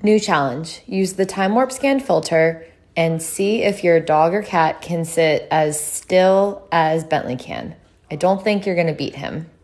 New challenge. Use the time warp scan filter and see if your dog or cat can sit as still as Bentley can. I don't think you're going to beat him.